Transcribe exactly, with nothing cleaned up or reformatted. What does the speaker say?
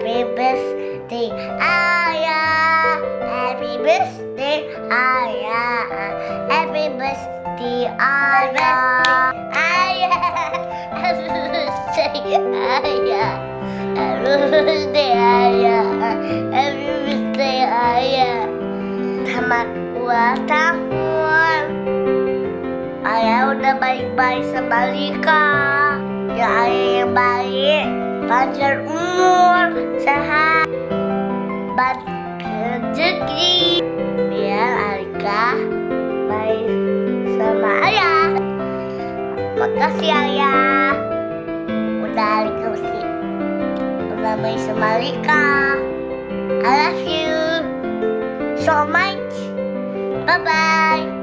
Happy birthday, Ayah. Happy birthday, Ayah. Happy birthday, Ayah. Ayah. Happy birthday, Ayah. Happy birthday, Ayah. Happy birthday, Ayah. Selamat ulang tahun. Ayah udah baik-baik sama Lika. Ya ayah yang baik, panjang umur, sehat, banyak rezeki. Biar Alika baik sama ayah. Makasih ayah. Udah Alika mesti udah baik sama Alika. I love you so much. Bye bye.